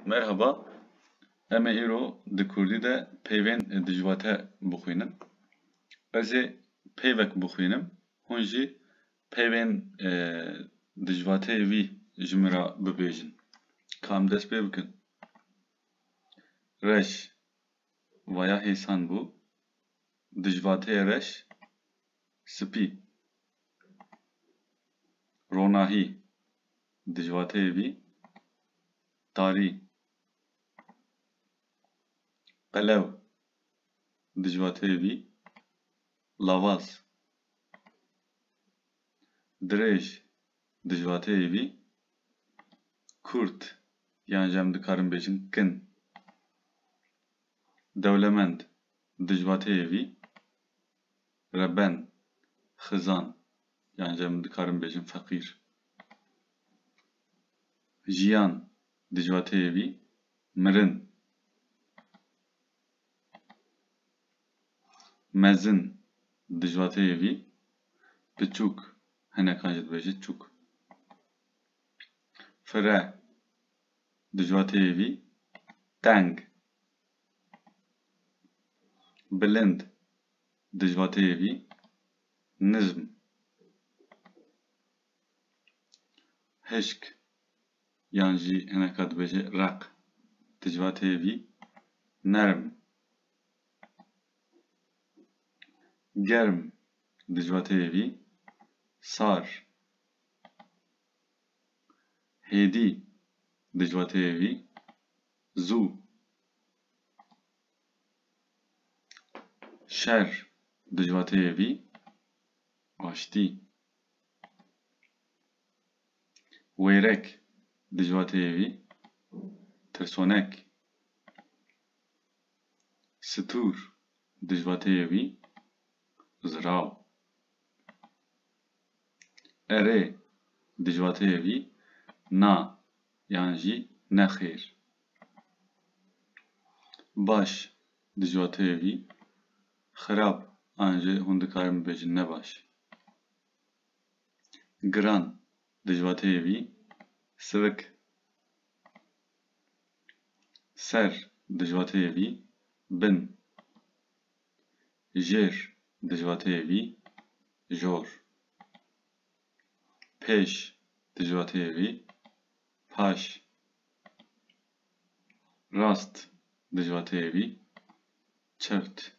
Merhaba, em ê îro di Kurdî de peyvên dijwate bixwînin. Ez ê peyvek bixwînim, hûn jî peyvên dijwateyê wî ji min re bibêjin. Ka em dest pê bikin. Reş, vaya hêsan bû. Dijwateyê reş, spî. Ronahî, dijwateyê wî, tarî. Qelew, dijwateyê wî, lawaz. Dirêj, dijwateyê wî, kurt, yan jî em dikarin bêjin kin. Dewlemend, dijwateyê wî, reben, xizan, yan jî em dikarin bêjin feqîr. Jiyan, dijwateyê wî, mirin. Mezin, dijwateyê wî, piçûk, hinekan jî dibêje çûk. Fire, dijwateyê wî, teng. Bilind, dijwateyê wî, nizm. Hişk, yan jî hineka dibêje req, dijwateyê wî, nerm. Germ, dijwateyê wî, sar. Hêdî, dijwateyê wî, zû. Şer, dijwateyê wî, aştî. Wêrek, dijwateyê wî, tirsonek. Stûr, dijwateyê wî, zirav. Erê, dijwateyê wî, na, yan jî nexêr. Baş, dijwateyê wî, xirab, an jî hûn dikarin bibêjin nebaş. Giran, dijwateyê wî, sivik. Ser, dijwateyê wî, bin. Jêr, dijwateyê wî, jor. Pêş, dijwateyê wî, paş. Rast, dijwateyê wî, çift.